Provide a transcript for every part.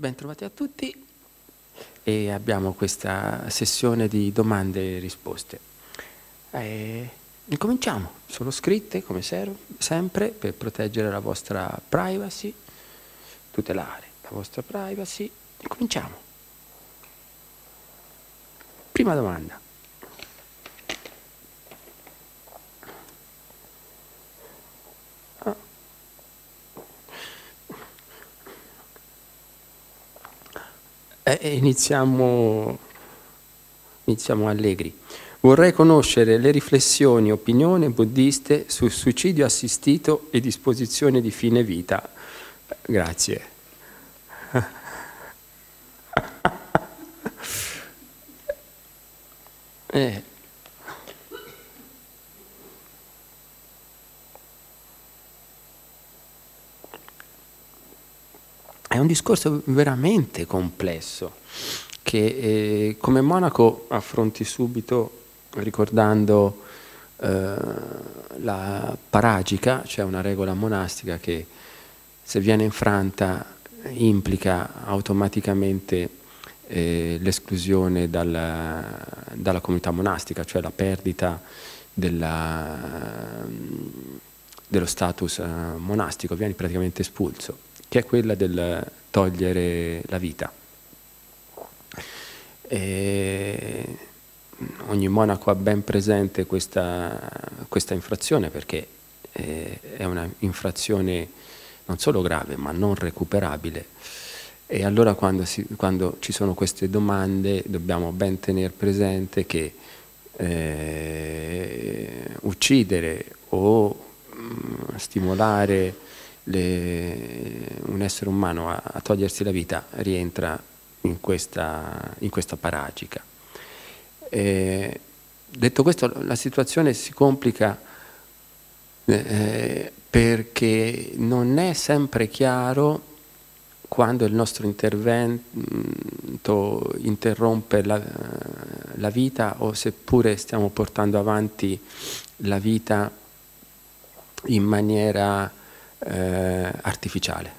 Bentrovati a tutti e abbiamo questa sessione di domande e risposte. Incominciamo, sono scritte come sempre per proteggere la vostra privacy, tutelare la vostra privacy. Incominciamo. Prima domanda. Iniziamo allegri. Vorrei conoscere le riflessioni e opinioni buddiste sul suicidio assistito e disposizione di fine vita. Grazie. È un discorso veramente complesso che come monaco affronti subito ricordando la paragika, cioè una regola monastica che se viene infranta implica automaticamente l'esclusione dalla comunità monastica, cioè la perdita dello status monastico, vieni praticamente espulso, che è quella del togliere la vita. Ogni monaco ha ben presente questa infrazione perché è una infrazione non solo grave ma non recuperabile, e allora quando ci sono queste domande dobbiamo ben tenere presente che uccidere o stimolare un essere umano a togliersi la vita rientra in questa paragika. Detto questo, la situazione si complica perché non è sempre chiaro quando il nostro intervento interrompe la vita o seppure stiamo portando avanti la vita in maniera artificiale.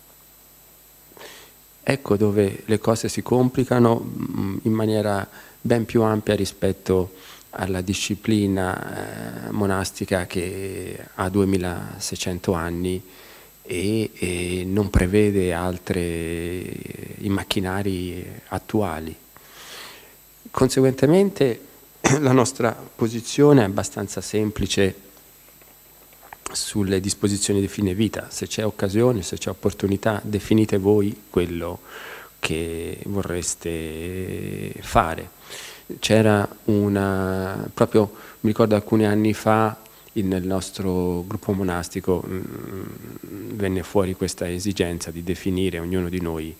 Ecco dove le cose si complicano in maniera ben più ampia rispetto alla disciplina monastica che ha 2600 anni e non prevede i macchinari attuali. Conseguentemente la nostra posizione è abbastanza semplice sulle disposizioni di fine vita. Se c'è occasione, se c'è opportunità, definite voi quello che vorreste fare. C'era proprio mi ricordo alcuni anni fa nel nostro gruppo monastico venne fuori questa esigenza di definire ognuno di noi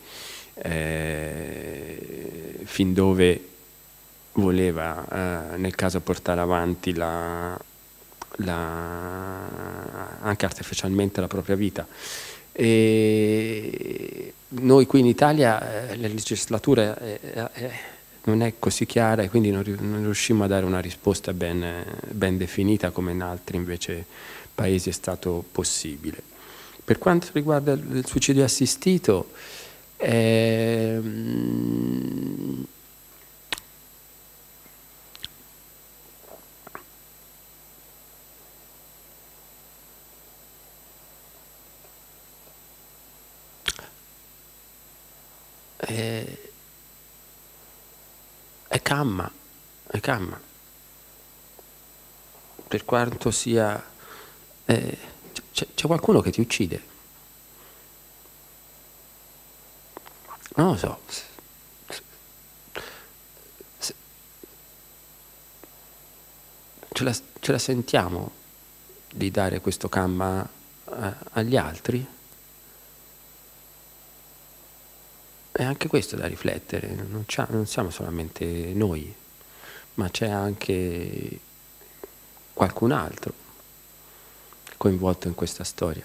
fin dove voleva nel caso portare avanti anche artificialmente la propria vita. E noi qui in Italia la legislatura non è così chiara e quindi non riuscimmo a dare una risposta ben definita come in altri invece paesi è stato possibile. Per quanto riguarda il suicidio assistito, è kamma. Per quanto sia c'è qualcuno che ti uccide, non lo so, ce la sentiamo di dare questo kamma agli altri? È anche questo da riflettere, non siamo solamente noi, ma c'è anche qualcun altro coinvolto in questa storia.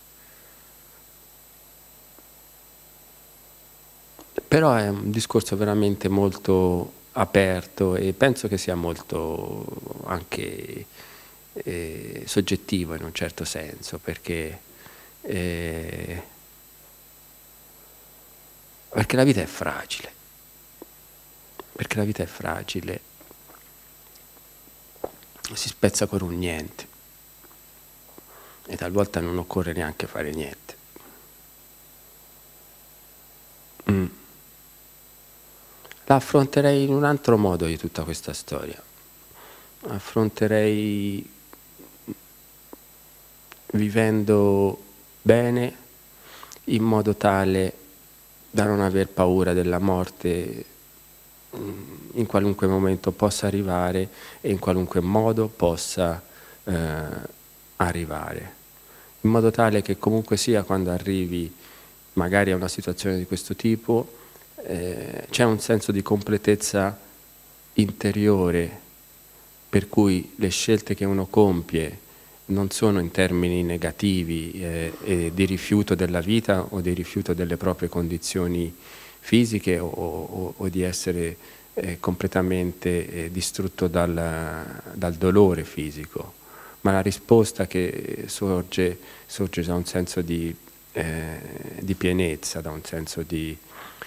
Però è un discorso veramente molto aperto e penso che sia molto anche soggettivo in un certo senso, perché Perché la vita è fragile. Perché la vita è fragile. Si spezza con un niente. E talvolta non occorre neanche fare niente. La affronterei in un altro modo di tutta questa storia. Affronterei vivendo bene in modo tale da non aver paura della morte in qualunque momento possa arrivare e in qualunque modo possa arrivare. In modo tale che comunque sia quando arrivi magari a una situazione di questo tipo c'è un senso di completezza interiore per cui le scelte che uno compie non sono in termini negativi e di rifiuto della vita o di rifiuto delle proprie condizioni fisiche o di essere completamente distrutto dal dolore fisico, ma la risposta che sorge da un senso di pienezza, da un senso di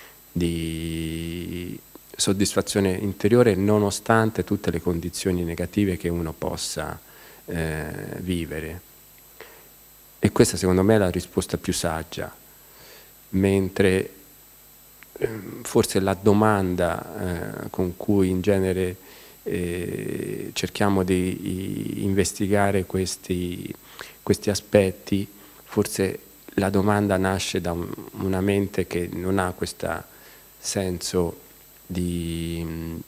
soddisfazione interiore nonostante tutte le condizioni negative che uno possa vivere. E questa secondo me è la risposta più saggia, mentre forse la domanda con cui in genere cerchiamo di investigare questi aspetti, forse la domanda nasce da una mente che non ha questo senso di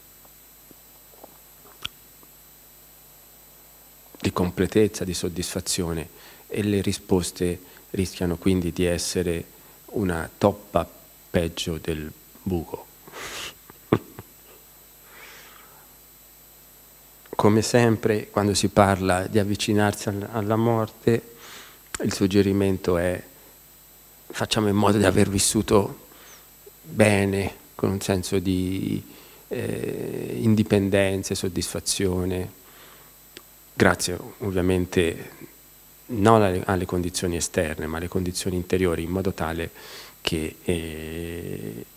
completezza, di soddisfazione, e le risposte rischiano quindi di essere una toppa peggio del buco. Come sempre, quando si parla di avvicinarsi alla morte, il suggerimento è: facciamo in modo di aver vissuto bene, con un senso di indipendenza e soddisfazione, grazie ovviamente non alle condizioni esterne, ma alle condizioni interiori, in modo tale che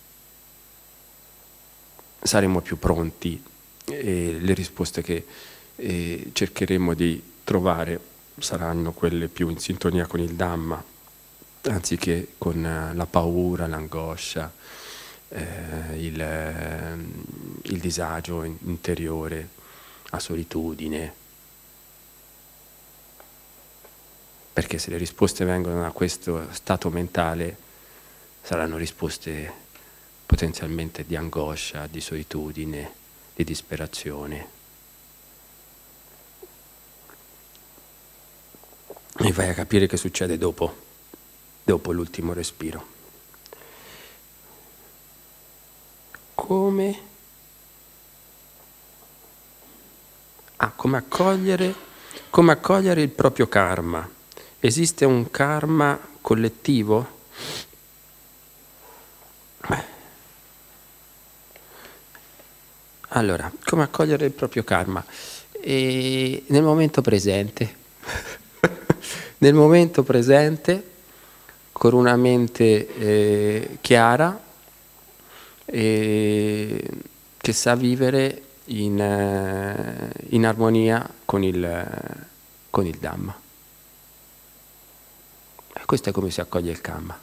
saremo più pronti e le risposte che cercheremo di trovare saranno quelle più in sintonia con il Dhamma, anziché con la paura, l'angoscia, il disagio interiore, la solitudine. Perché se le risposte vengono da questo stato mentale, saranno risposte potenzialmente di angoscia, di solitudine, di disperazione. E vai a capire che succede dopo l'ultimo respiro. Come accogliere il proprio karma. Esiste un karma collettivo? Allora, come accogliere il proprio karma? Nel momento presente. Nel momento presente, con una mente chiara, che sa vivere in armonia con il Dhamma. Questo è come si accoglie il karma.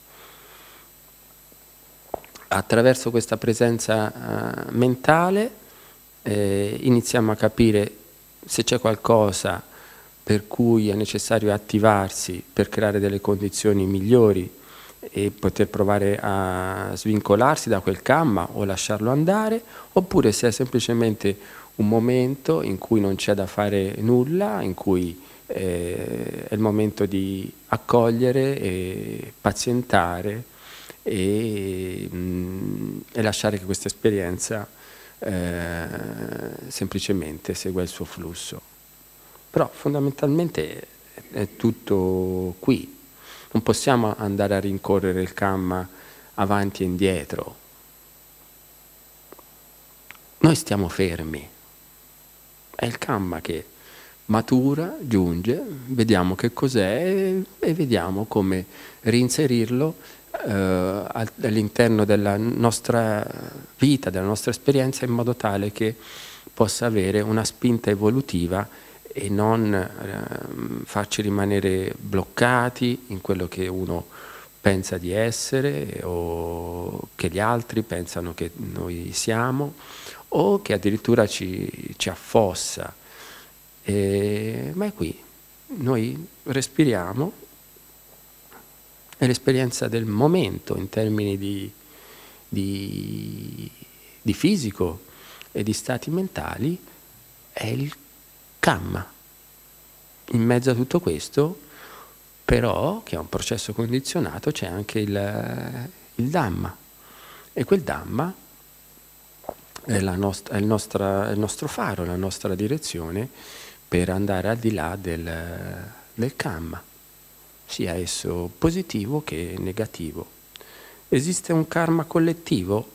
Attraverso questa presenza mentale iniziamo a capire se c'è qualcosa per cui è necessario attivarsi per creare delle condizioni migliori e poter provare a svincolarsi da quel karma o lasciarlo andare, oppure se è semplicemente un momento in cui non c'è da fare nulla, in cui è il momento di accogliere e pazientare e lasciare che questa esperienza semplicemente segua il suo flusso. Però fondamentalmente è tutto qui. Non possiamo andare a rincorrere il karma avanti e indietro. Noi stiamo fermi. È il karma che matura, giunge, vediamo che cos'è e vediamo come reinserirlo all'interno della nostra vita, della nostra esperienza, in modo tale che possa avere una spinta evolutiva e non farci rimanere bloccati in quello che uno pensa di essere o che gli altri pensano che noi siamo, o che addirittura ci affossa. Ma è qui, noi respiriamo e l'esperienza del momento in termini di fisico e di stati mentali è il Kamma. In mezzo a tutto questo, però, che è un processo condizionato, c'è anche il Dhamma. E quel Dhamma è il nostro faro, la nostra direzione per andare al di là del Kamma, sia esso positivo che negativo. Esiste un karma collettivo?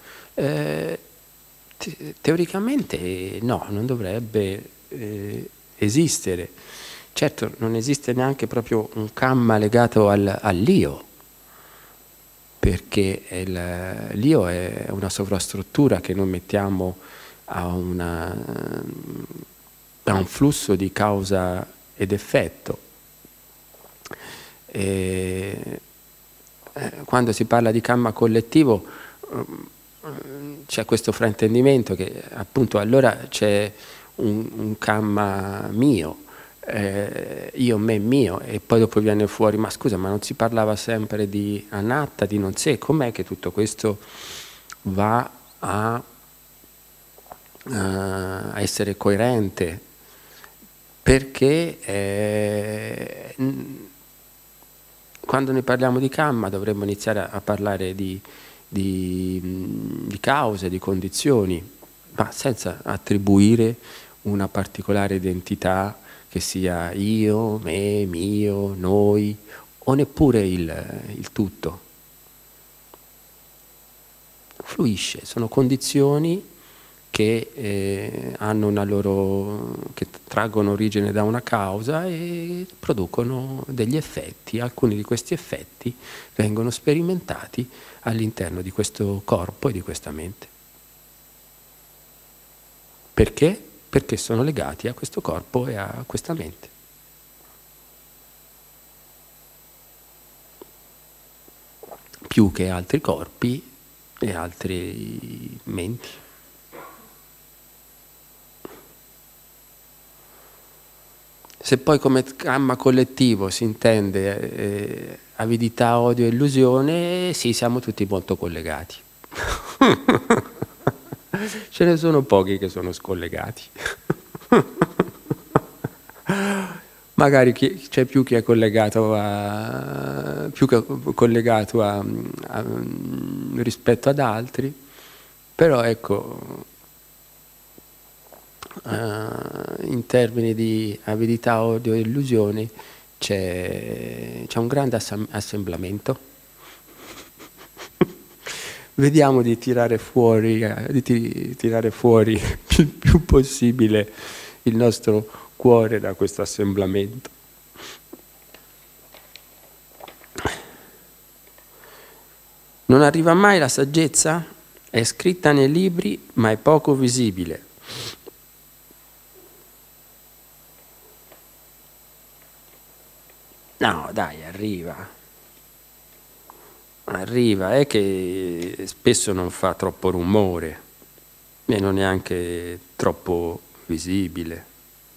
Teoricamente no, non dovrebbe esistere. Certo, non esiste neanche proprio un kamma legato all'io, perché l'io è una sovrastruttura che noi mettiamo a un flusso di causa ed effetto. Quando si parla di kamma collettivo c'è questo fraintendimento che appunto allora c'è un kamma mio, io, me, mio, e poi dopo viene fuori, ma scusa, ma non si parlava sempre di anatta, di non sé? Com'è che tutto questo va a essere coerente? Perché quando ne parliamo di Kamma dovremmo iniziare a parlare di cause, di condizioni, ma senza attribuire una particolare identità che sia io, me, mio, noi, o neppure il tutto. Fluisce, sono condizioni che hanno una loro, che traggono origine da una causa e producono degli effetti. Alcuni di questi effetti vengono sperimentati all'interno di questo corpo e di questa mente. Perché? Perché sono legati a questo corpo e a questa mente. Più che altri corpi e altri menti. Se poi come Kamma collettivo si intende avidità, odio e illusione, sì, siamo tutti molto collegati. Ce ne sono pochi che sono scollegati. Magari c'è più chi è collegato rispetto ad altri, però ecco, in termini di avidità, odio e illusioni c'è un grande assemblamento. Vediamo di tirare fuori il più possibile il nostro cuore da questo assemblamento. Non arriva mai la saggezza? È scritta nei libri, ma è poco visibile. No, dai, arriva. Arriva, è che spesso non fa troppo rumore e non è neanche troppo visibile.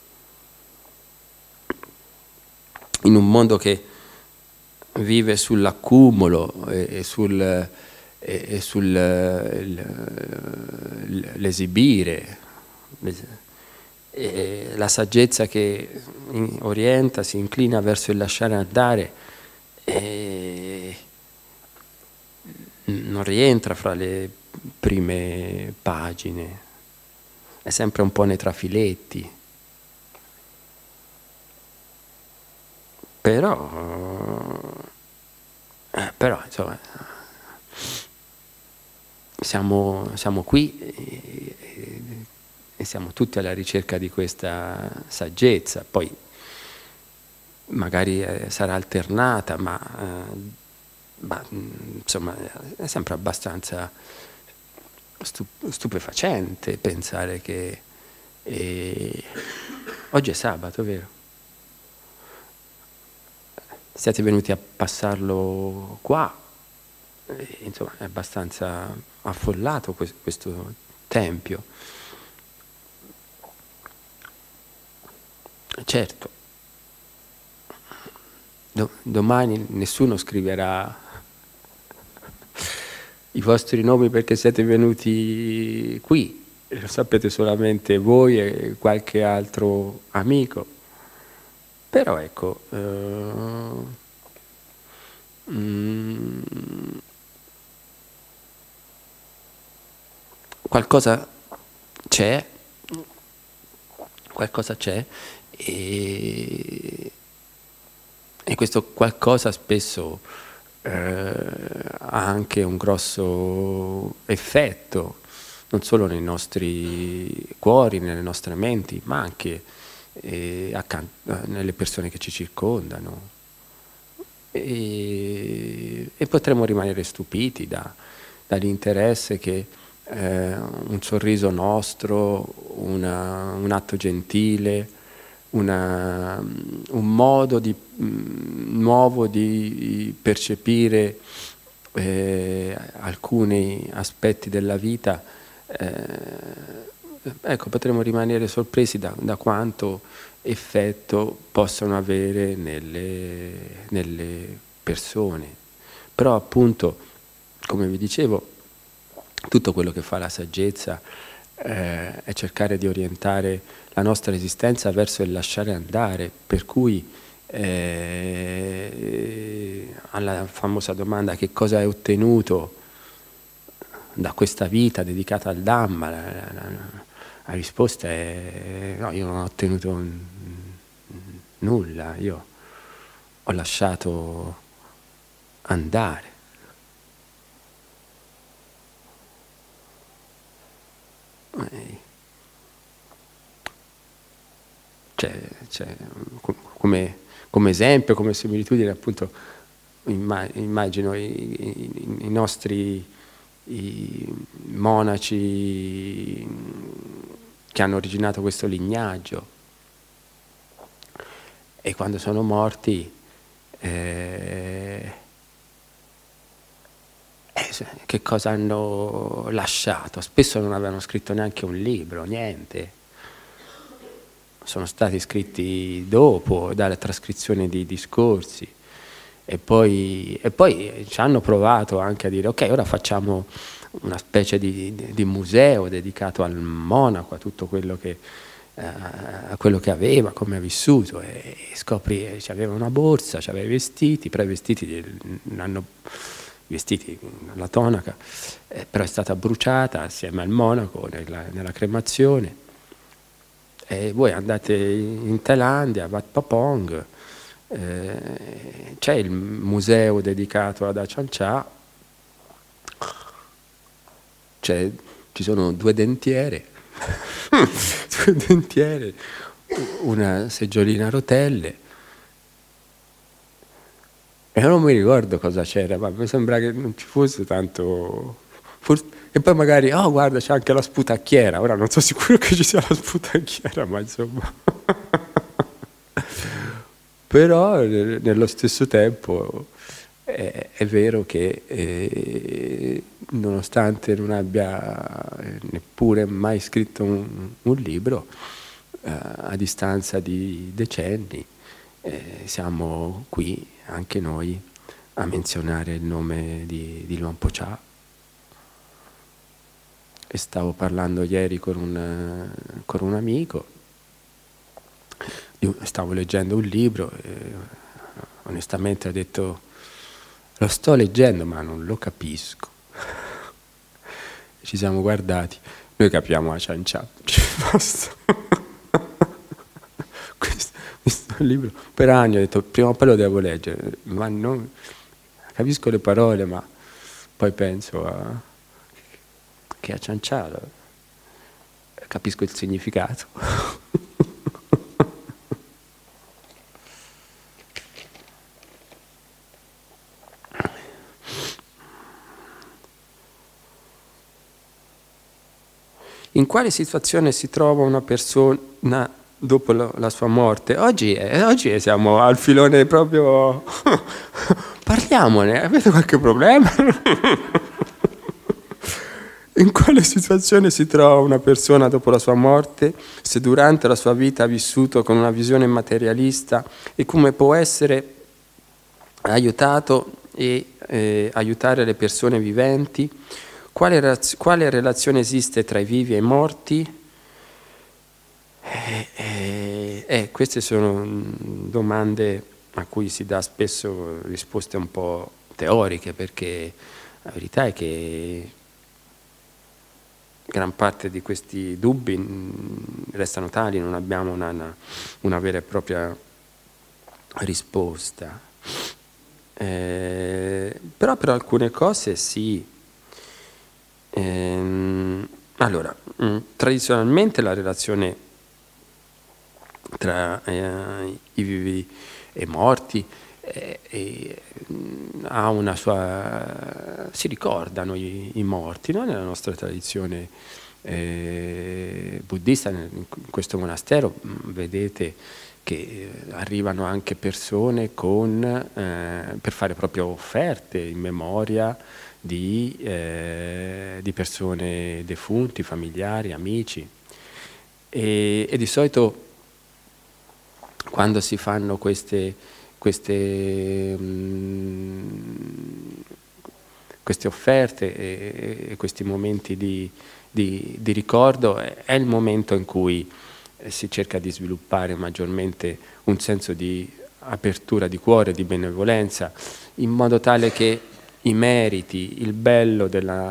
In un mondo che vive sull'accumulo e sull'esibire, la saggezza che orienta, si inclina verso il lasciare andare, non rientra fra le prime pagine, è sempre un po' nei trafiletti. Però insomma, siamo qui e siamo tutti alla ricerca di questa saggezza. Poi magari sarà alternata, ma ma insomma è sempre abbastanza stupefacente pensare che oggi è sabato, vero? Siete venuti a passarlo qua, insomma è abbastanza affollato questo tempio. Certo, domani nessuno scriverà i vostri nomi perché siete venuti qui, lo sapete solamente voi e qualche altro amico. Però ecco, qualcosa c'è, e questo qualcosa spesso ha anche un grosso effetto, non solo nei nostri cuori, nelle nostre menti, ma anche nelle persone che ci circondano. E potremmo rimanere stupiti dall'interesse che un sorriso nostro, un atto gentile, un modo nuovo di percepire alcuni aspetti della vita, ecco, potremmo rimanere sorpresi da quanto effetto possono avere nelle persone. Però appunto, come vi dicevo, tutto quello che fa la saggezza è cercare di orientare la nostra esistenza verso il lasciare andare, per cui alla famosa domanda che cosa hai ottenuto da questa vita dedicata al Dhamma, la risposta è no, io non ho ottenuto nulla, io ho lasciato andare. Cioè, come esempio, come similitudine, appunto, immagino i nostri monaci che hanno originato questo lignaggio, e quando sono morti che cosa hanno lasciato? Spesso non avevano scritto neanche un libro, niente. Sono stati scritti dopo, dalle trascrizioni di discorsi, e poi ci hanno provato anche a dire ok, ora facciamo una specie di museo dedicato al monaco, a tutto quello a quello che aveva, come ha vissuto, e scopri che aveva una borsa, aveva i vestiti, però i vestiti la tonaca, però è stata bruciata assieme al monaco nella cremazione. E voi andate in Thailandia, a Wat Papong, c'è il museo dedicato ad Ajahn Chah, ci sono due dentiere, una seggiolina a rotelle, e non mi ricordo cosa c'era, ma mi sembra che non ci fosse tanto. E poi magari, oh guarda, c'è anche la sputacchiera. Ora non sono sicuro che ci sia la sputacchiera, ma insomma. Però nello stesso tempo è vero che nonostante non abbia neppure mai scritto un libro, a distanza di decenni, siamo qui anche noi a menzionare il nome di Luang Por Chah. E stavo parlando ieri con un amico, stavo leggendo un libro e onestamente ha detto lo sto leggendo ma non lo capisco. Ci siamo guardati, noi capiamo Ajahn Chah, basta. Questo libro per anni ho detto prima o poi lo devo leggere, ma non capisco le parole, ma poi penso che Ajahn Chah capisco il significato. In quale situazione si trova una persona dopo la sua morte? Oggi siamo al filone proprio... Parliamone, avete qualche problema? In quale situazione si trova una persona dopo la sua morte, se durante la sua vita ha vissuto con una visione materialista, e come può essere aiutato e aiutare le persone viventi? Quale relazione esiste tra i vivi e i morti? Queste sono domande a cui si dà spesso risposte un po' teoriche, perché la verità è che gran parte di questi dubbi restano tali, non abbiamo una vera e propria risposta. Però per alcune cose sì. Allora, tradizionalmente la relazione tra i vivi e i morti ha una sua... si ricordano i morti, no? Nella nostra tradizione buddista, in questo monastero, vedete che arrivano anche persone per fare proprio offerte in memoria di persone defunti, familiari, amici. E di solito quando si fanno queste offerte e questi momenti di ricordo, è il momento in cui si cerca di sviluppare maggiormente un senso di apertura di cuore, di benevolenza, in modo tale che i meriti, il bello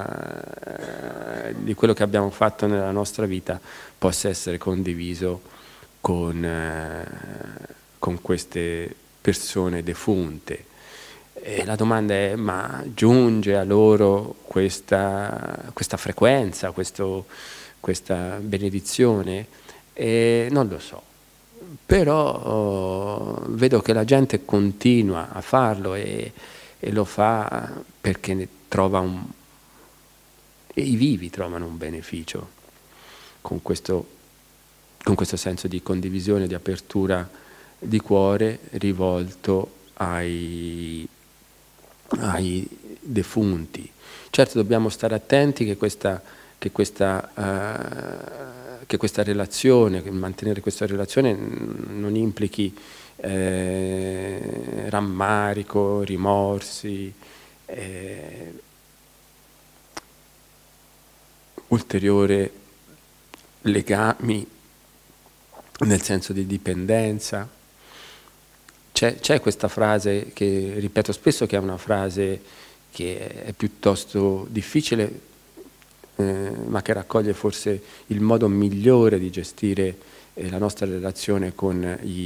di quello che abbiamo fatto nella nostra vita possa essere condiviso con queste persone defunte. E la domanda è: ma giunge a loro questa frequenza, questa benedizione? Non lo so, però vedo che la gente continua a farlo e lo fa perché i vivi trovano un beneficio con questo senso di condivisione, di apertura di cuore rivolto ai defunti. Certo, dobbiamo stare attenti che questa relazione, che mantenere questa relazione non implichi rammarico, rimorsi, ulteriori legami nel senso di dipendenza. C'è questa frase che ripeto spesso, che è una frase che è piuttosto difficile, ma che raccoglie forse il modo migliore di gestire la nostra relazione con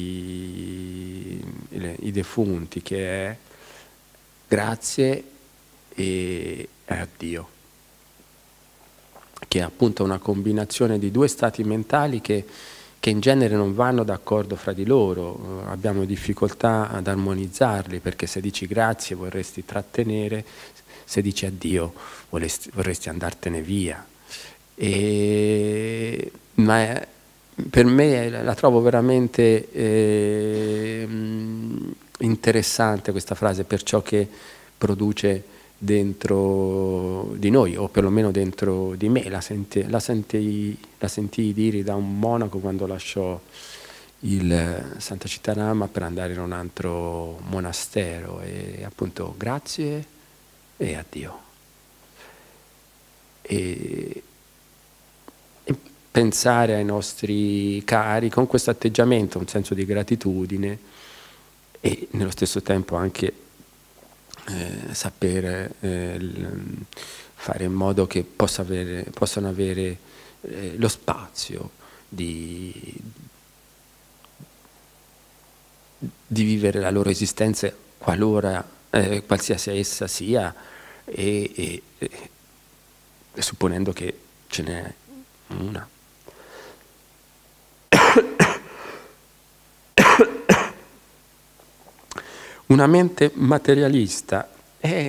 i defunti, che è grazie e addio, che è appunto una combinazione di due stati mentali che in genere non vanno d'accordo fra di loro. Abbiamo difficoltà ad armonizzarli, perché se dici grazie vorresti trattenere, se dici addio vorresti andartene via. Ma per me la trovo veramente interessante questa frase, per ciò che produce dentro di noi, o perlomeno dentro di me. La sentii dire da un monaco quando lasciò il Santa Cittadama per andare in un altro monastero, e appunto grazie e addio. E pensare ai nostri cari con questo atteggiamento, un senso di gratitudine, e nello stesso tempo anche sapere fare in modo che possano avere lo spazio di vivere la loro esistenza, qualsiasi essa sia, e supponendo che ce n'è una. Una mente materialista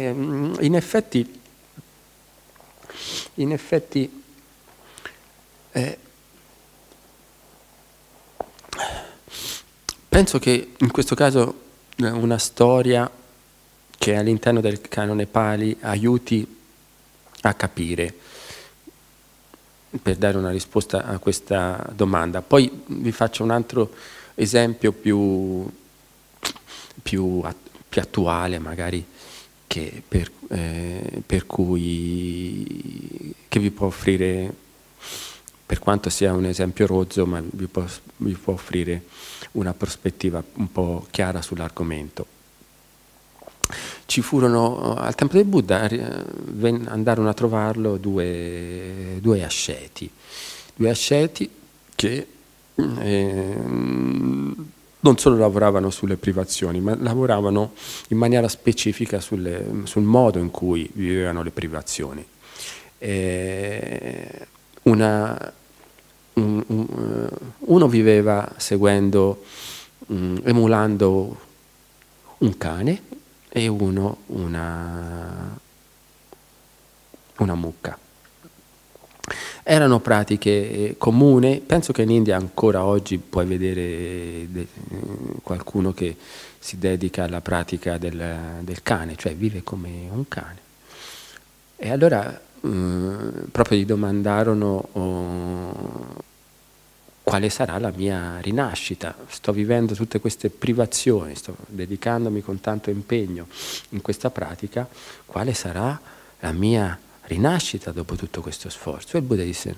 in effetti Penso che in questo caso una storia che all'interno del canone Pali aiuti a capire, per dare una risposta a questa domanda. Poi vi faccio un altro esempio più attuale, magari, che vi può offrire, per quanto sia un esempio rozzo, ma vi può offrire una prospettiva un po' chiara sull'argomento. Ci furono, al tempo del Buddha, andarono a trovarlo due asceti che non solo lavoravano sulle privazioni, ma lavoravano in maniera specifica sul modo in cui vivevano le privazioni. Uno viveva emulando un cane e uno una mucca. Erano pratiche comuni. Penso che in India ancora oggi puoi vedere qualcuno che si dedica alla pratica del cane, cioè vive come un cane. E allora proprio gli domandarono quale sarà la mia rinascita. Sto vivendo tutte queste privazioni, sto dedicandomi con tanto impegno in questa pratica, quale sarà la mia rinascita dopo tutto questo sforzo? E il Buddha disse: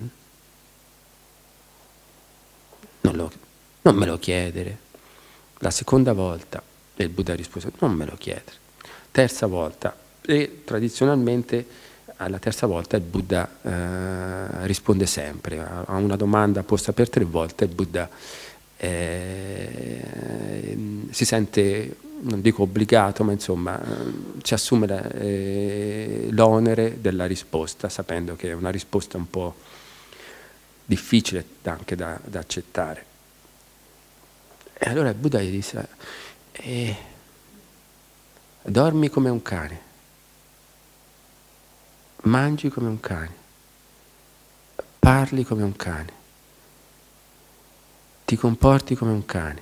non me lo chiedere. La seconda volta, e il Buddha rispose: non me lo chiedere. Terza volta, e tradizionalmente alla terza volta il Buddha risponde sempre a una domanda posta per 3 volte. Il Buddha si sente, non dico obbligato, ma insomma ci assume l'onere della risposta, sapendo che è una risposta un po' difficile anche da accettare. E allora il Buddha gli disse: dormi come un cane, mangi come un cane, parli come un cane, ti comporti come un cane,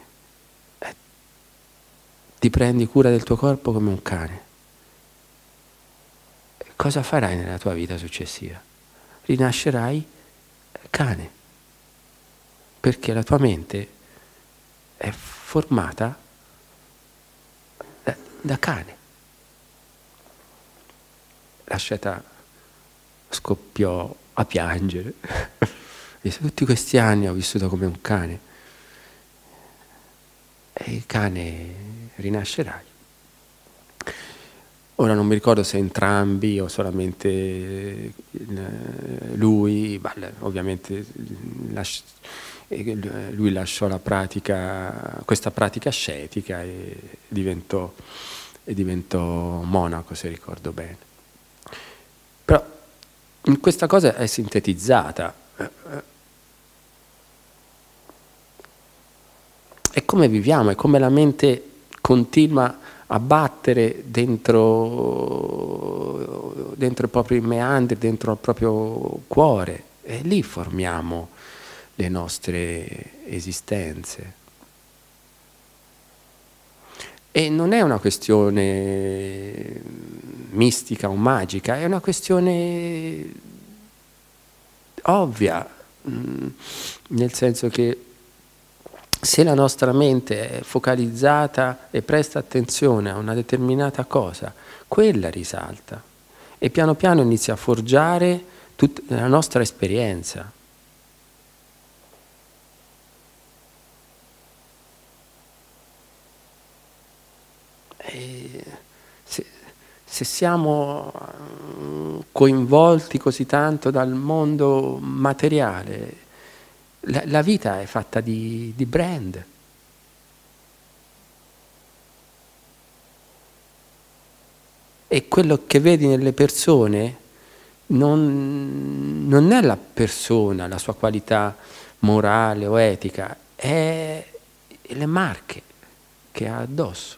ti prendi cura del tuo corpo come un cane. Cosa farai nella tua vita successiva? Rinascerai cane, perché la tua mente è formata da cane. L'asceta scoppiò a piangere. Disse: tutti questi anni ho vissuto come un cane, e il cane rinascerai. Ora non mi ricordo se entrambi o solamente lui, ovviamente lui lasciò questa pratica ascetica e diventò monaco, se ricordo bene. Però questa cosa è sintetizzata. È come viviamo, è come la mente continua a battere dentro i propri meandri, dentro il proprio cuore, e lì formiamo le nostre esistenze. E non è una questione mistica o magica, è una questione ovvia, nel senso che se la nostra mente è focalizzata e presta attenzione a una determinata cosa, quella risalta e piano piano inizia a forgiare tutta la nostra esperienza. E se siamo coinvolti così tanto dal mondo materiale, la vita è fatta di brand. E quello che vedi nelle persone non è la persona, la sua qualità morale o etica, è le marche che ha addosso.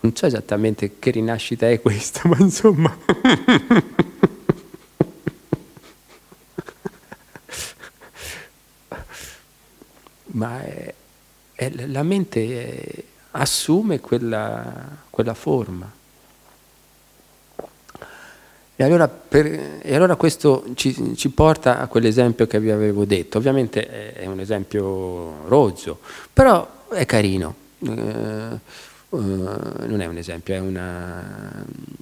Non so esattamente che rinascita è questa, ma insomma... ma la mente assume quella forma. E allora questo ci porta a quell'esempio che vi avevo detto. Ovviamente è un esempio rozzo, però è carino. Non è un esempio, è una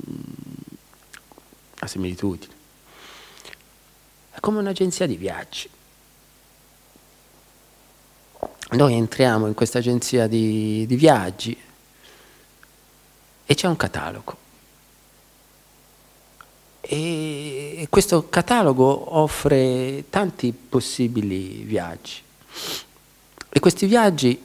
similitudine. È come un'agenzia di viaggi. Noi entriamo in questa agenzia di viaggi e c'è un catalogo. E questo catalogo offre tanti possibili viaggi. E questi viaggi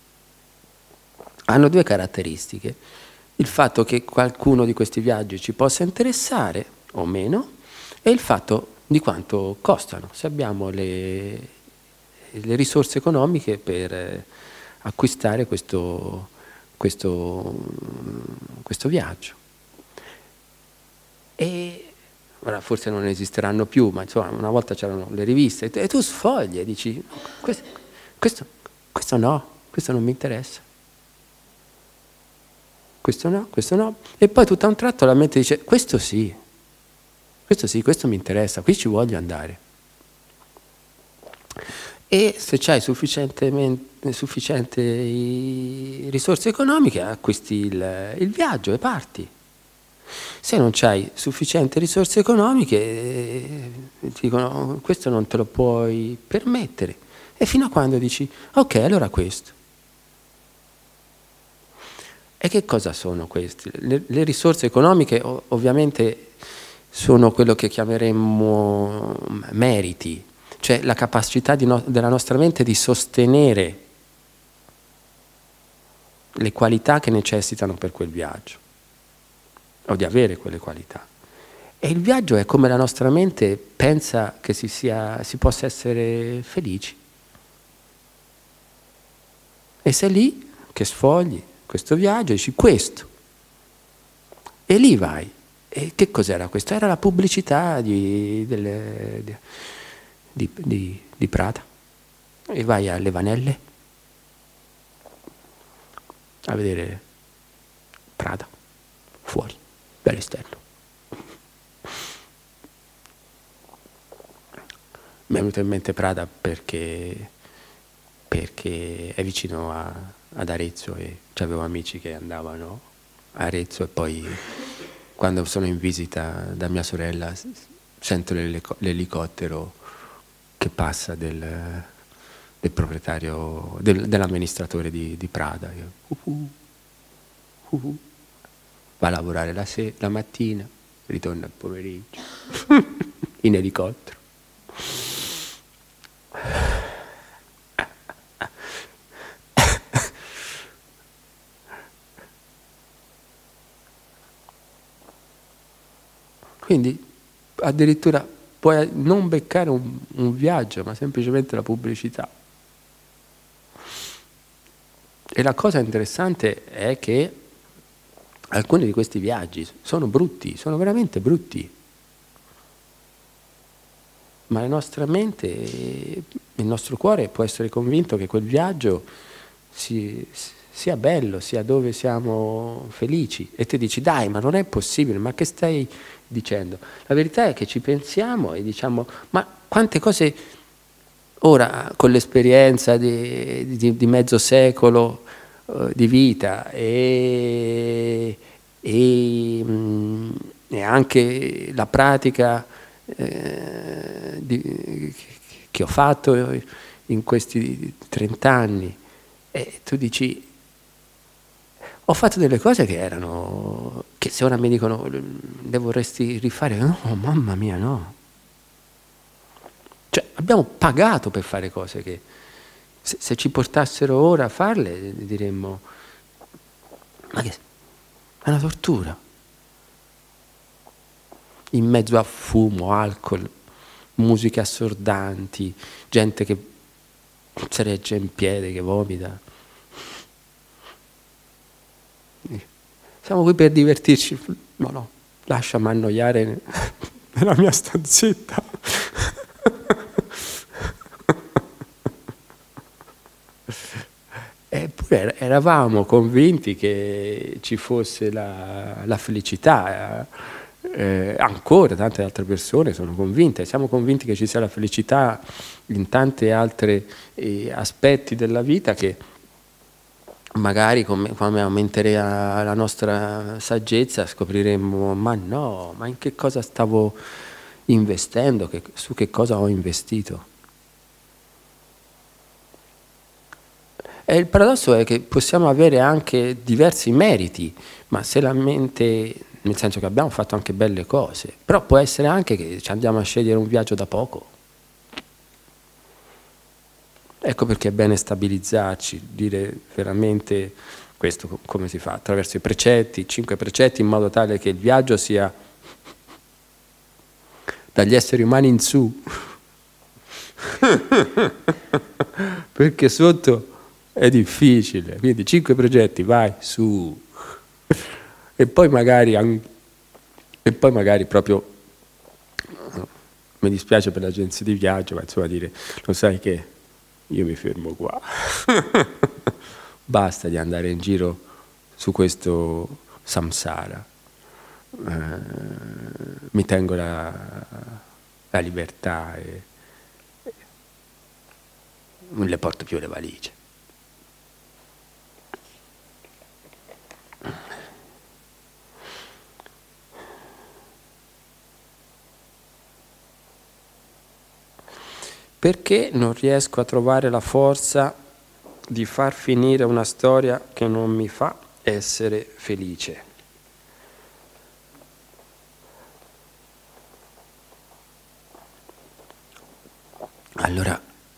hanno due caratteristiche. Il fatto che qualcuno di questi viaggi ci possa interessare o meno e il fatto di quanto costano, se abbiamo le risorse economiche per acquistare questo viaggio. E ora forse non esisteranno più, ma insomma una volta c'erano le riviste e tu sfogli e dici questo no, questo non mi interessa, questo no, e poi tutto a un tratto la mente dice questo sì, questo mi interessa, qui ci voglio andare. E se c'hai sufficienti risorse economiche acquisti il viaggio e parti. Se non c'hai sufficienti risorse economiche ti dicono questo non te lo puoi permettere, e fino a quando dici ok, allora questo. E che cosa sono questi? Le risorse economiche ovviamente sono quello che chiameremmo meriti, cioè la capacità della nostra mente di sostenere le qualità che necessitano per quel viaggio, o di avere quelle qualità. E il viaggio è come la nostra mente pensa che si possa essere felici. E sei lì che sfogli questo viaggio e dici questo. E lì vai. E che cos'era questo? Era la pubblicità di Prada. E vai alle Vanelle a vedere Prada fuori dall'esterno. Mi è venuto in mente Prada perché è vicino ad Arezzo e avevo amici che andavano a Arezzo, e poi quando sono in visita da mia sorella sento l'elicottero che passa del proprietario, dell'amministratore di Prada. Va a lavorare la mattina, ritorna al pomeriggio in elicottero. Quindi addirittura puoi non beccare un viaggio, ma semplicemente la pubblicità. E la cosa interessante è che alcuni di questi viaggi sono brutti, sono veramente brutti. Ma la nostra mente, il nostro cuore può essere convinto che quel viaggio sia bello, sia dove siamo felici. E ti dici, dai, ma non è possibile, ma che stai dicendo? La verità è che ci pensiamo e diciamo, ma quante cose ora, con l'esperienza di mezzo secolo di vita e anche la pratica che ho fatto in questi 30 anni, e tu dici ho fatto delle cose che se ora mi dicono le vorresti rifare, no, mamma mia, no. Cioè abbiamo pagato per fare cose che se ci portassero ora a farle diremmo ma che è una tortura. In mezzo a fumo, alcol, musiche assordanti, gente che si regge in piedi, che vomita. siamo qui per divertirci. No, no, lasciami annoiare nella mia stanzetta. Eppure eravamo convinti che ci fosse la felicità, ancora tante altre persone sono convinte, siamo convinti che ci sia la felicità in tanti altri aspetti della vita che magari come aumenterà la nostra saggezza scopriremmo, ma no, ma in che cosa stavo investendo, su che cosa ho investito? E il paradosso è che possiamo avere anche diversi meriti, ma se la mente, nel senso che abbiamo fatto anche belle cose, però può essere anche che ci andiamo a scegliere un viaggio da poco. Ecco perché è bene stabilizzarci, dire veramente questo come si fa, attraverso i precetti, 5 precetti, in modo tale che il viaggio sia dagli esseri umani in su, perché sotto è difficile, quindi 5 progetti, vai su, e poi magari proprio, mi dispiace per l'agenzia di viaggio, ma insomma dire, lo sai che io mi fermo qua, basta di andare in giro su questo samsara, mi tengo la libertà e non le porto più le valigie. Perché non riesco a trovare la forza di far finire una storia che non mi fa essere felice? Allora,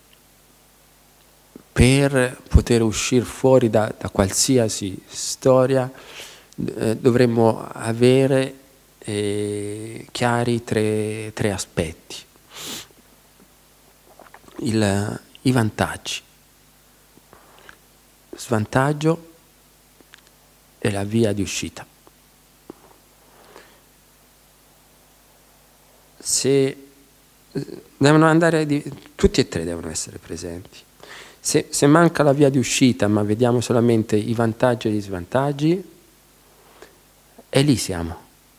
per poter uscire fuori da qualsiasi storia dovremmo avere chiari tre aspetti. I vantaggi, svantaggio e la via di uscita. Devono andare tutti e tre devono essere presenti. Se manca la via di uscita, ma vediamo solamente i vantaggi e gli svantaggi, e lì siamo.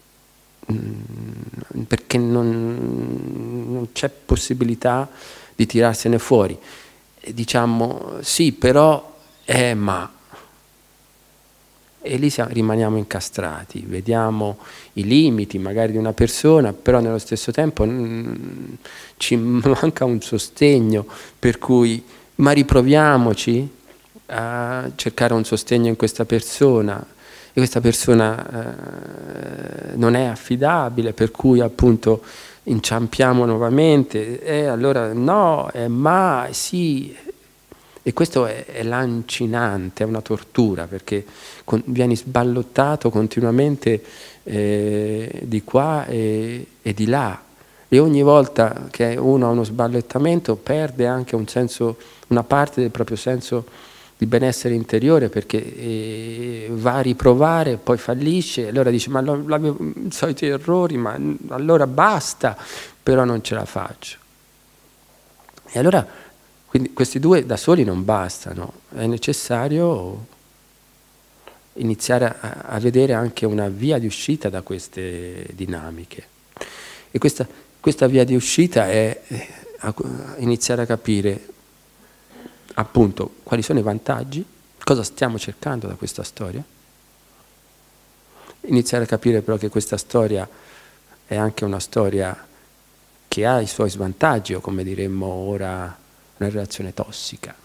Perché non c'è possibilità di tirarsene fuori. E diciamo sì, però ma. E lì rimaniamo incastrati, vediamo i limiti magari di una persona, però nello stesso tempo ci manca un sostegno, per cui ma riproviamoci a cercare un sostegno in questa persona, e questa persona non è affidabile, per cui appunto inciampiamo nuovamente, e allora no, ma sì. E questo è lancinante, è una tortura, perché vieni sballottato continuamente di qua e di là. E ogni volta che uno ha uno sballottamento perde anche un senso, una parte del proprio senso di benessere interiore, perché va a riprovare, poi fallisce, e allora dice ma l'avevo i soliti errori, ma allora basta, però non ce la faccio. E allora quindi questi due da soli non bastano, è necessario iniziare a vedere anche una via di uscita da queste dinamiche. E questa via di uscita è iniziare a capire appunto quali sono i vantaggi, cosa stiamo cercando da questa storia, iniziare a capire però che questa storia è anche una storia che ha i suoi svantaggi, o come diremmo ora, una relazione tossica,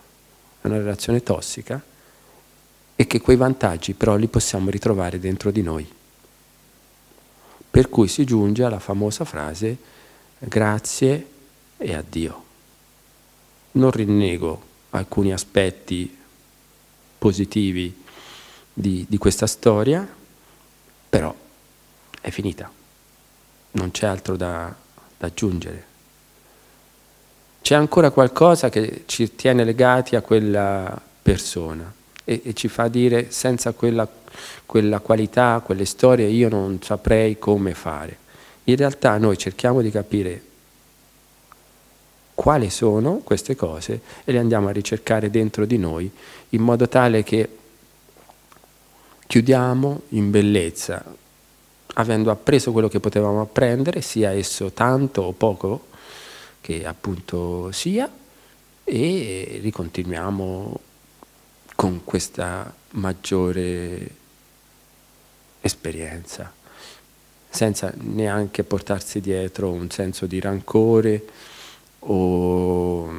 e che quei vantaggi però li possiamo ritrovare dentro di noi. Per cui si giunge alla famosa frase grazie e addio. Non rinnego alcuni aspetti positivi di questa storia, però è finita, non c'è altro da aggiungere. C'è ancora qualcosa che ci tiene legati a quella persona, e ci fa dire senza quella qualità, quelle storie io non saprei come fare. In realtà noi cerchiamo di capire quali sono queste cose e le andiamo a ricercare dentro di noi in modo tale che chiudiamo in bellezza, avendo appreso quello che potevamo apprendere, sia esso tanto o poco che appunto sia, e ricontinuiamo con questa maggiore esperienza, senza neanche portarsi dietro un senso di rancore o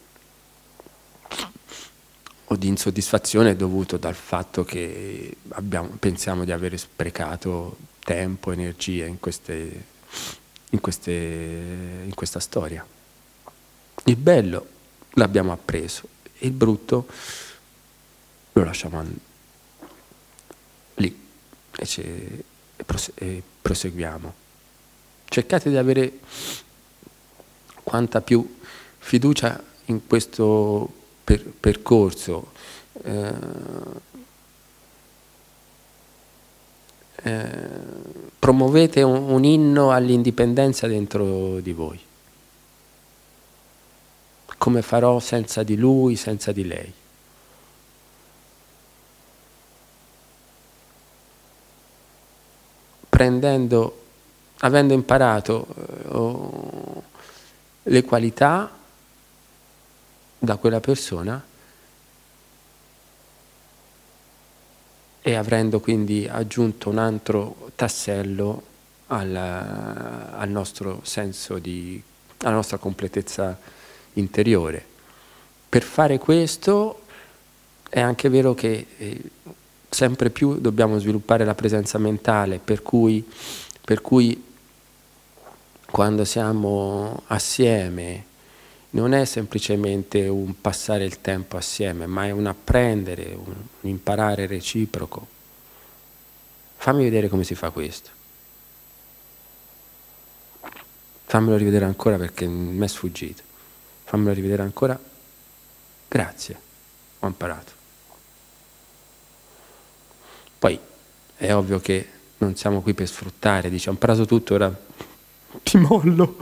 di insoddisfazione dovuto dal fatto che pensiamo di aver sprecato tempo, energie in questa storia. Il bello l'abbiamo appreso, il brutto lo lasciamo lì e proseguiamo. Cercate di avere quanta più fiducia in questo percorso. Promuovete un inno all'indipendenza dentro di voi. Come farò senza di lui, senza di lei? Avendo imparato le qualità da quella persona e avendo quindi aggiunto un altro tassello al nostro senso alla nostra completezza interiore. Per fare questo è anche vero che sempre più dobbiamo sviluppare la presenza mentale, per cui quando siamo assieme non è semplicemente un passare il tempo assieme, ma è un apprendere, un imparare reciproco. Fammi vedere come si fa questo. Fammelo rivedere ancora perché mi è sfuggito. Fammelo rivedere ancora. Grazie, ho imparato. Poi è ovvio che non siamo qui per sfruttare, dice ho imparato tutto, ora ti mollo.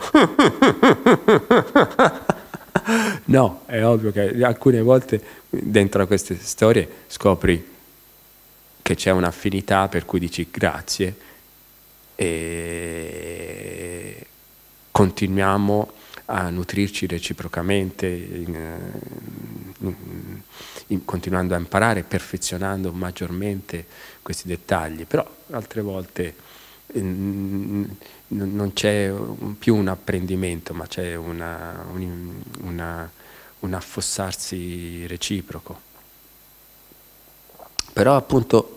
No, è ovvio che alcune volte dentro a queste storie scopri che c'è un'affinità per cui dici grazie e continuiamo a nutrirci reciprocamente, continuando a imparare, perfezionando maggiormente questi dettagli, però altre volte non c'è più un apprendimento, ma c'è un affossarsi reciproco. Però appunto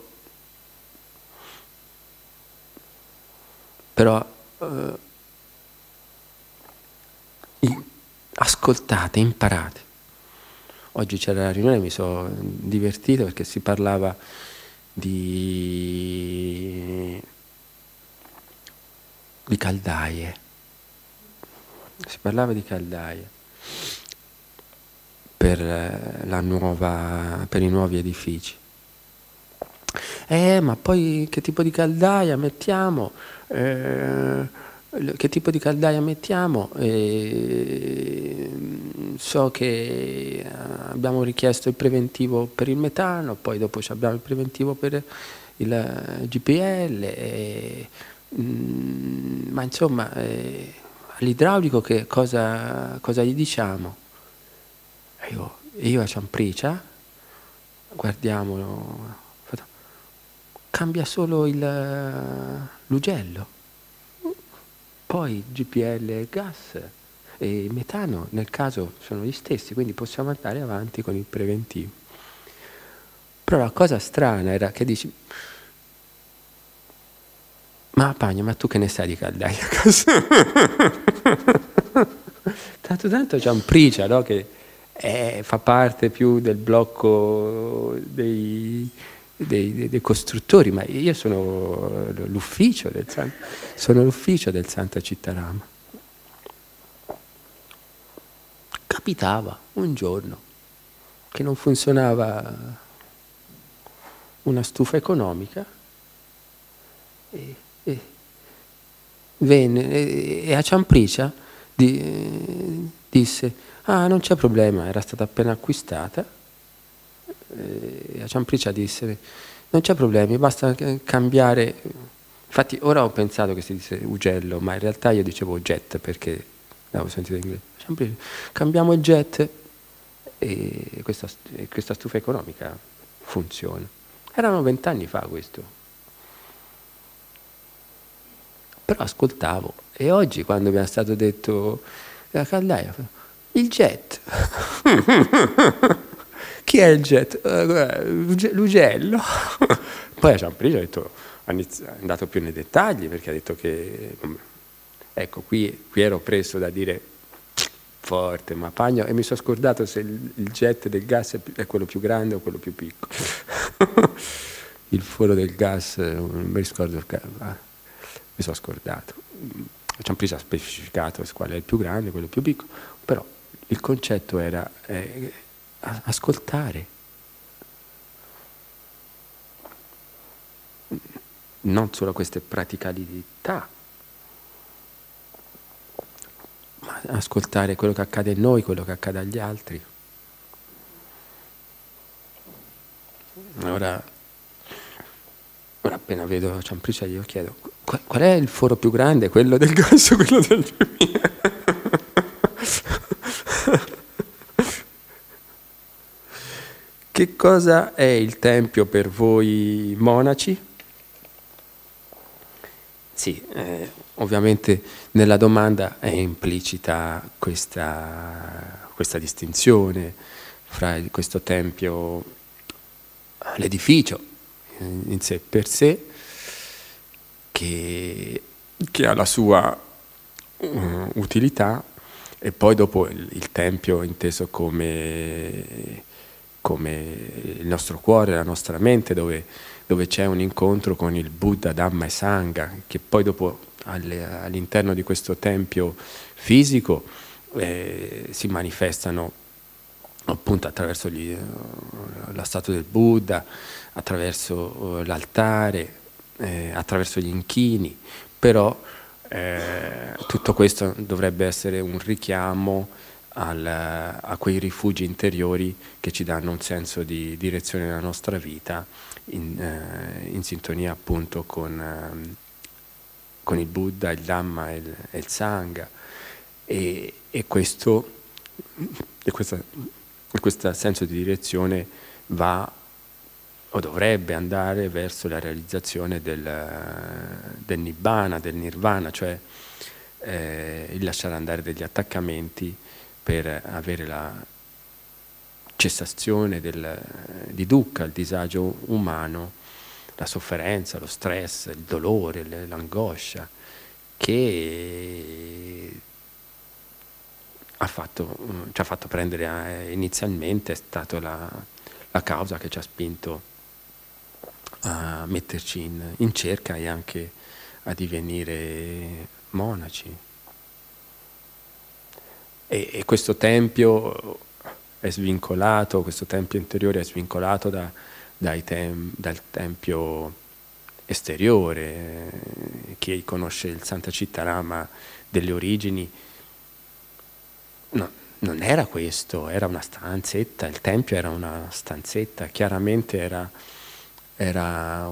ascoltate, imparate. Oggi c'era la riunione, mi sono divertito perché si parlava di caldaie. Si parlava di caldaie per i nuovi edifici. Ma poi che tipo di caldaia mettiamo? Che tipo di caldaia mettiamo? So che abbiamo richiesto il preventivo per il metano, poi dopo abbiamo il preventivo per il GPL, ma insomma all'idraulico che cosa gli diciamo? Io a Ciampricia guardiamo, cambia solo l'ugello, poi GPL e gas e metano nel caso sono gli stessi, quindi possiamo andare avanti con il preventivo. Però la cosa strana era che dici ma Pagno, ma tu che ne sai di caldaia? Tanto Ciampricia, no? Che fa parte più del blocco dei costruttori, ma io sono l'ufficio del Santa Cittarama. Capitava un giorno che non funzionava una stufa economica e venne e a Ciampricia disse: ah, non c'è problema, era stata appena acquistata. E a Ciampricia disse: non c'è problema, basta cambiare. Infatti ora ho pensato che si disse ugello, ma in realtà io dicevo jet perché l'avevo sentito in inglese. Ciampricia, cambiamo il jet e questa stufa economica funziona. Erano 20 anni fa questo. Però ascoltavo, e oggi quando mi è stato detto la caldaia, il jet. Chi è il jet? L'ugello. Poi a Ciamprigia ha detto, è andato più nei dettagli, perché ha detto che, ecco, qui ero preso da dire forte, ma pagno, e mi sono scordato se il jet del gas è quello più grande o quello più piccolo. Il foro del gas, non mi ricordo, mi sono scordato. Ciamprigia ha specificato qual è il più grande, quello più piccolo, però il concetto era ascoltare, non solo queste praticalità, ma ascoltare quello che accade a noi, quello che accade agli altri. Ora appena vedo Ciampricia io chiedo: qual è il foro più grande? Quello del gas o quello del fiume? Che cosa è il tempio per voi monaci? Sì, ovviamente nella domanda è implicita questa distinzione fra questo tempio, l'edificio in sé per sé, che ha la sua utilità, e poi dopo il tempio inteso come il nostro cuore, la nostra mente, dove c'è un incontro con il Buddha, Dhamma e Sangha, che poi dopo all'interno di questo tempio fisico si manifestano appunto attraverso la statua del Buddha, attraverso l'altare, attraverso gli inchini, però tutto questo dovrebbe essere un richiamo a quei rifugi interiori che ci danno un senso di direzione nella nostra vita, in sintonia appunto con il Buddha, il Dhamma e il Sangha, e questo senso di direzione va o dovrebbe andare verso la realizzazione del Nibbana, del Nirvana, cioè il lasciare andare degli attaccamenti per avere la cessazione di dukkha, il disagio umano, la sofferenza, lo stress, il dolore, l'angoscia, che ci ha fatto prendere inizialmente, è stata la causa che ci ha spinto a metterci in cerca e anche a divenire monaci. E questo tempio è svincolato, questo tempio interiore è svincolato dal tempio esteriore. Chi conosce il Santa Cittarama delle origini, no, non era questo, era una stanzetta, il tempio era una stanzetta, chiaramente era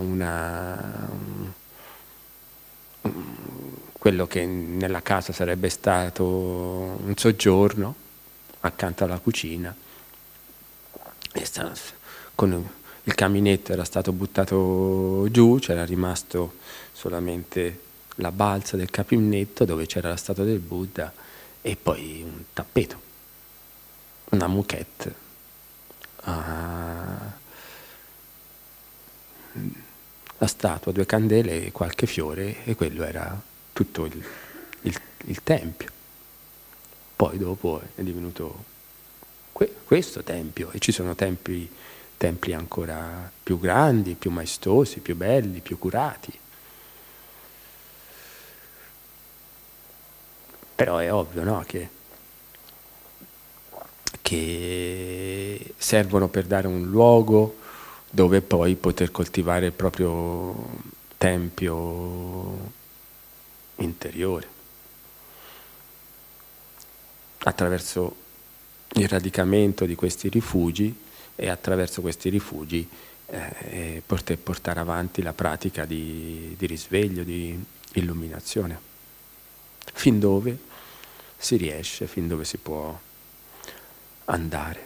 quello che nella casa sarebbe stato un soggiorno accanto alla cucina, e con il caminetto era stato buttato giù, c'era rimasto solamente la balza del caminetto dove c'era la statua del Buddha, e poi un tappeto, una moquette, la statua, 2 candele e qualche fiore, e quello era tutto il tempio. Poi dopo è divenuto questo tempio, e ci sono templi ancora più grandi, più maestosi, più belli, più curati. Però è ovvio, no, che servono per dare un luogo dove poi poter coltivare il proprio tempio interiore, attraverso il radicamento di questi rifugi e attraverso questi rifugi poter portare avanti la pratica di risveglio, di illuminazione, fin dove si riesce, fin dove si può andare.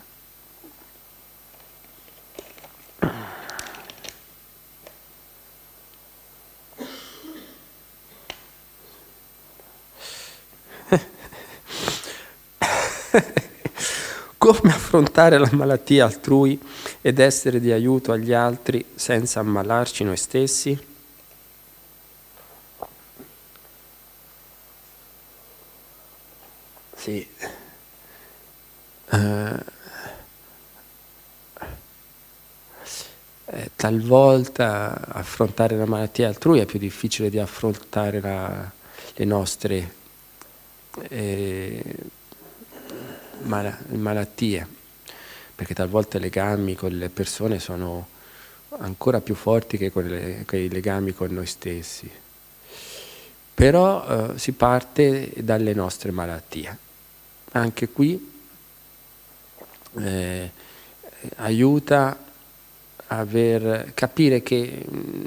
Come affrontare la malattia altrui ed essere di aiuto agli altri senza ammalarci noi stessi? Sì. Talvolta affrontare la malattia altrui è più difficile di affrontare le nostre malattie, perché talvolta i legami con le persone sono ancora più forti che quei legami con noi stessi. Però si parte dalle nostre malattie. Anche qui aiuta a capire che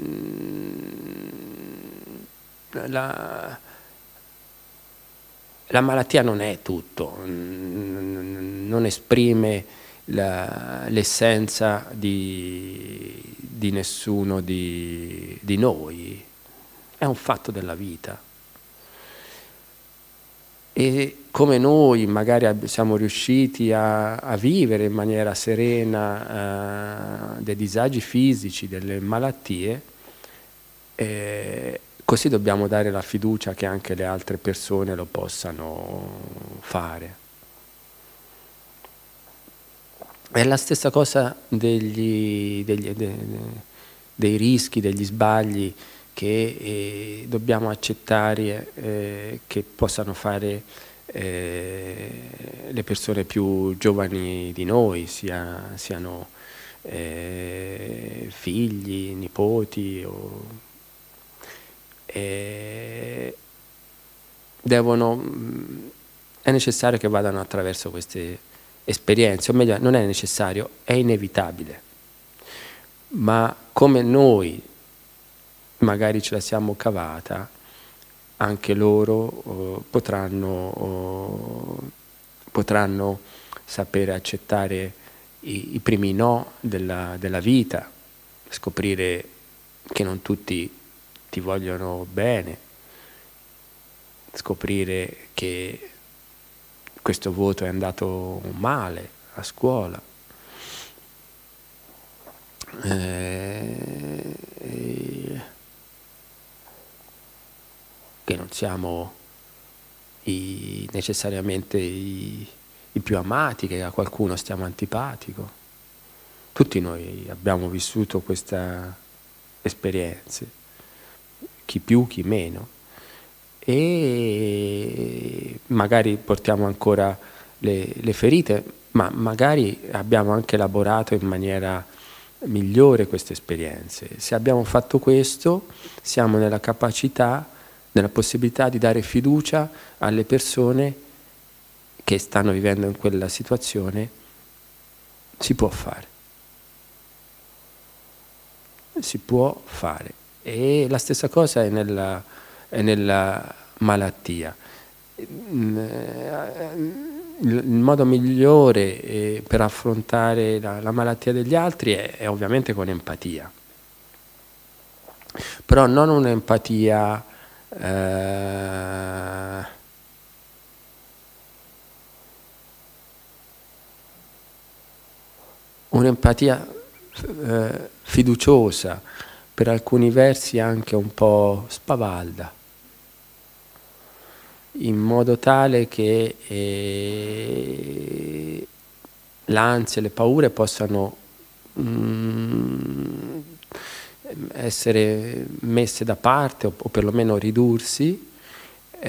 la malattia non è tutto, non esprime l'essenza di nessuno di noi, è un fatto della vita. E come noi magari siamo riusciti a vivere in maniera serena dei disagi fisici, delle malattie, così dobbiamo dare la fiducia che anche le altre persone lo possano fare. È la stessa cosa dei rischi, degli sbagli che dobbiamo accettare che possano fare le persone più giovani di noi, siano figli, nipoti è necessario che vadano attraverso queste esperienze, o meglio, non è necessario, è inevitabile. Ma come noi magari ce la siamo cavata, anche loro potranno sapere accettare i primi no della vita, scoprire che non tutti ti vogliono bene, scoprire che questo voto è andato male a scuola, che non siamo necessariamente i più amati, che a qualcuno stiamo antipatico. Tutti noi abbiamo vissuto queste esperienze, chi più, chi meno, e magari portiamo ancora le ferite, ma magari abbiamo anche elaborato in maniera migliore queste esperienze. Se abbiamo fatto questo, siamo nella possibilità di dare fiducia alle persone che stanno vivendo in quella situazione. Si può fare. E la stessa cosa è nella malattia. Il modo migliore per affrontare la malattia degli altri è ovviamente con empatia, però non un'empatia fiduciosa, per alcuni versi anche un po' spavalda, in modo tale che l'ansia e le paure possano essere messe da parte o perlomeno ridursi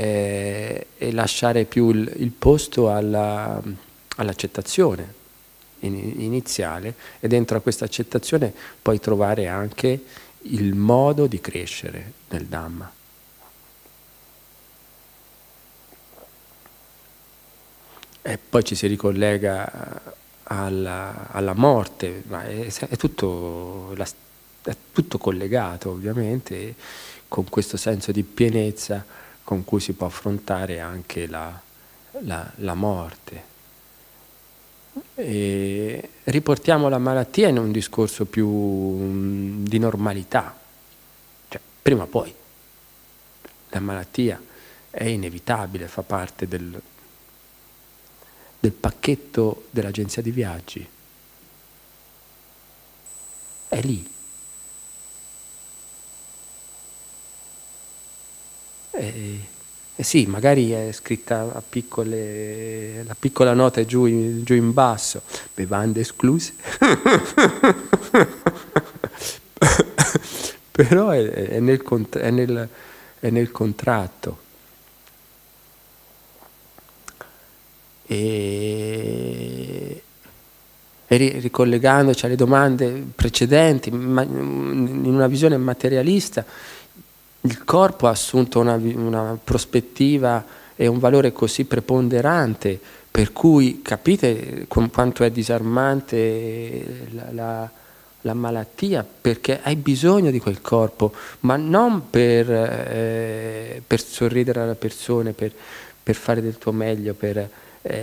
e lasciare più il posto all'accettazione iniziale, e dentro a questa accettazione puoi trovare anche il modo di crescere nel Dhamma. E poi ci si ricollega alla morte, ma è tutto collegato ovviamente, con questo senso di pienezza con cui si può affrontare anche la morte. E riportiamo la malattia in un discorso più di normalità, cioè prima o poi la malattia è inevitabile, fa parte del pacchetto dell'agenzia di viaggi, è lì. Sì, magari è scritta a la piccola nota è giù in basso, bevande escluse, però è nel contratto. E ricollegandoci alle domande precedenti, in una visione materialista, il corpo ha assunto una prospettiva e un valore così preponderante, per cui capite quanto è disarmante la malattia, perché hai bisogno di quel corpo, ma non per sorridere alle persone, per fare del tuo meglio, per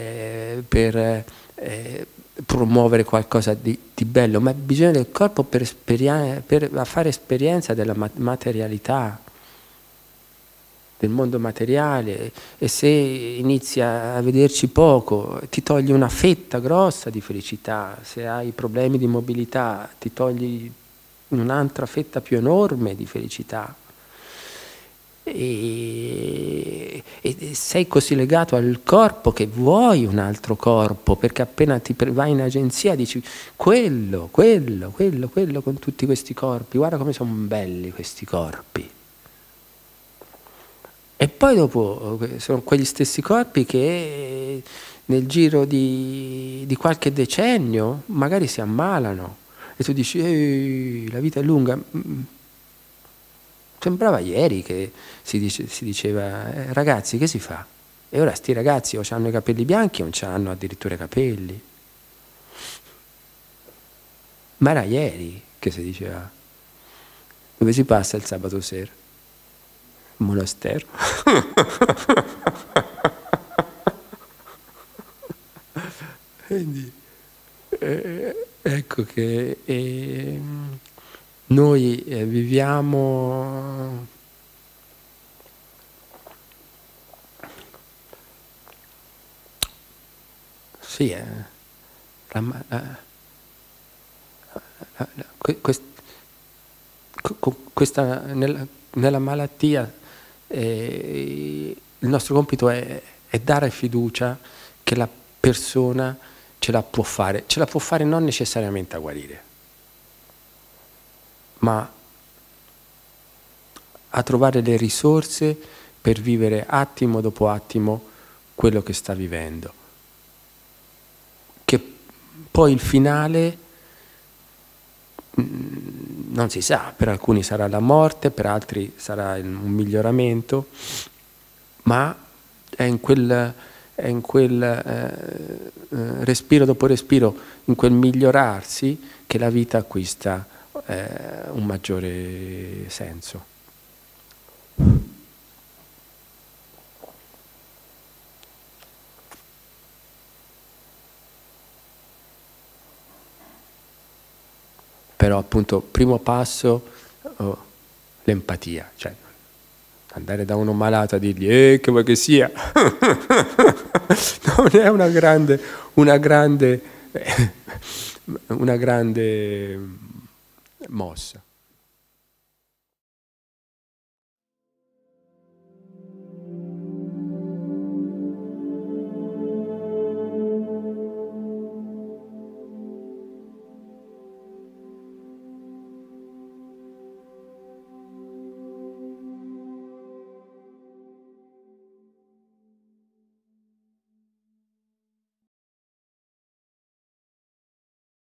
promuovere qualcosa di bello, ma hai bisogno del corpo per fare esperienza della materialità, del mondo materiale, e se inizi a vederci poco ti togli una fetta grossa di felicità, se hai problemi di mobilità ti togli un'altra fetta più enorme di felicità. E sei così legato al corpo che vuoi un altro corpo, perché appena ti vai in agenzia dici quello con tutti questi corpi, guarda come sono belli questi corpi. E poi dopo sono quegli stessi corpi che nel giro di qualche decennio magari si ammalano e tu dici ehi, la vita è lunga. Sembrava ieri che si diceva ragazzi, che si fa? E ora sti ragazzi o hanno i capelli bianchi o non hanno addirittura i capelli. Ma era ieri che si diceva. Dove si passa il sabato sera? Monastero. Quindi ecco che noi viviamo sì, questa, nella malattia il nostro compito è dare fiducia che la persona ce la può fare non necessariamente a guarire, ma a trovare le risorse per vivere attimo dopo attimo quello che sta vivendo, che poi il finale non si sa, per alcuni sarà la morte, per altri sarà un miglioramento, ma è in quel respiro dopo respiro, in quel migliorarsi, che la vita acquista un maggiore senso. Però appunto primo passo l'empatia, cioè andare da uno malato a dirgli che vuoi che sia non è una grande mossa.